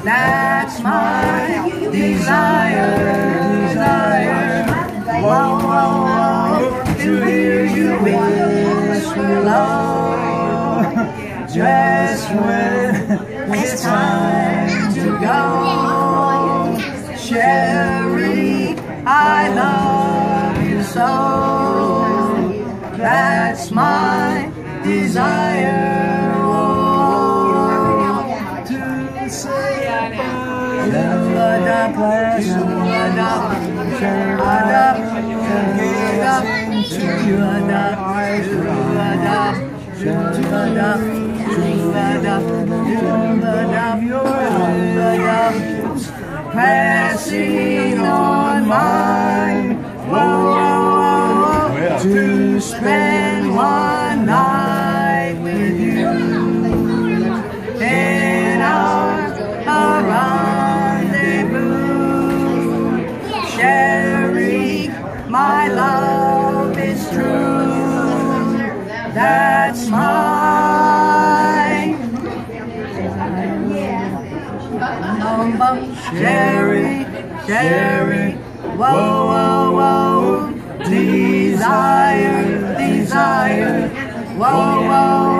That's my desire. Whoa, whoa, whoa, to hear you whisper love. Just when it's time to go. Sherry, I love you so. That's my desire. Oh, to say passing on mine. Whoa, whoa, whoa, to spend one night with you in our rendezvous. Sherry, my love is true. That's mine. Sherry, Sherry, whoa, whoa, whoa, desire, desire, whoa, whoa.